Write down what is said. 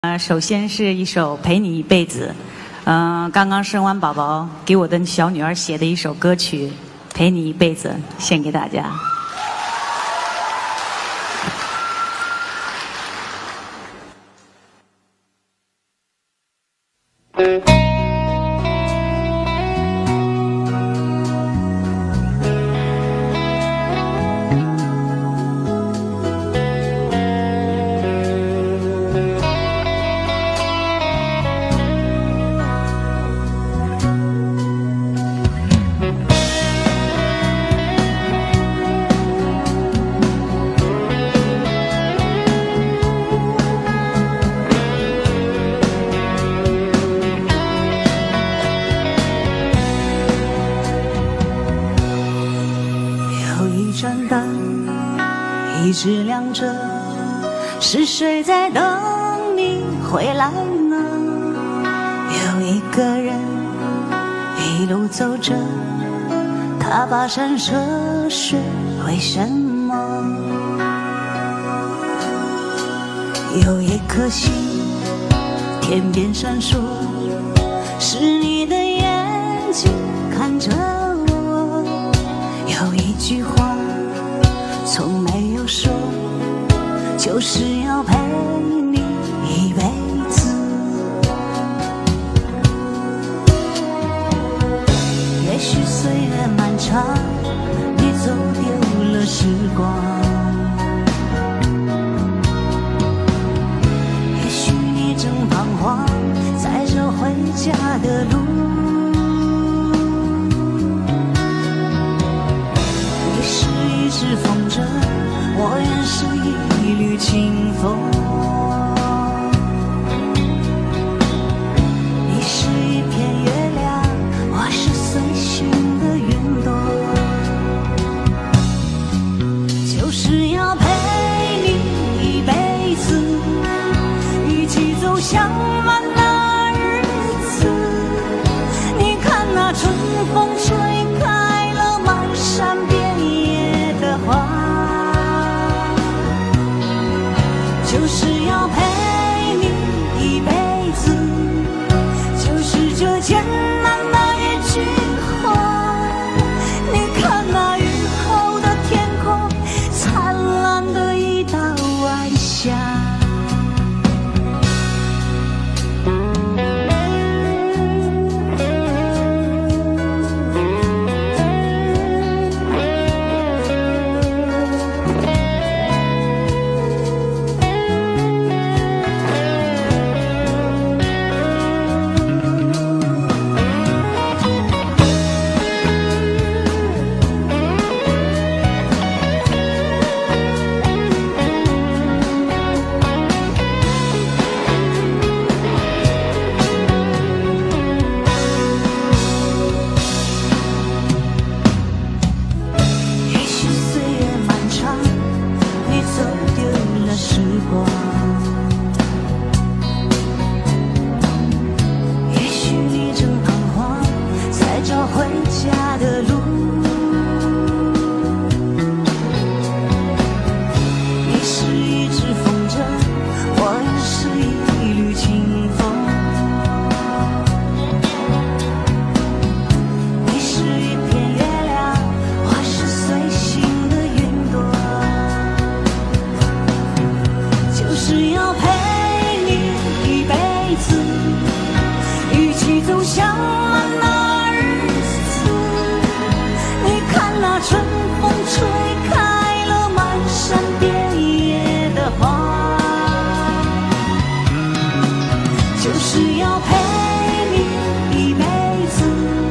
首先是一首《陪你一辈子》，刚刚生完宝宝，给我的小女儿写的一首歌曲《陪你一辈子》，献给大家。 一直亮着，是谁在等你回来呢？有一个人一路走着，他跋山涉水，为什么？有一颗星天边闪烁，是你的眼睛看着我。有一句话从没有说，就是要陪你一辈子。也许岁月漫长，你走丢了时光，也许你正彷徨在这回家的路。你是一只风筝，我愿是一缕清风。你是一片月亮，我是随行的云朵。就是要陪你一辈子，一起走向完那日子。你看那春风吹开了满山遍野的花，就是要陪你一辈子，就是这艰难的一句话。你看那雨后的天空，灿烂的一道晚霞。就是要陪你一辈子。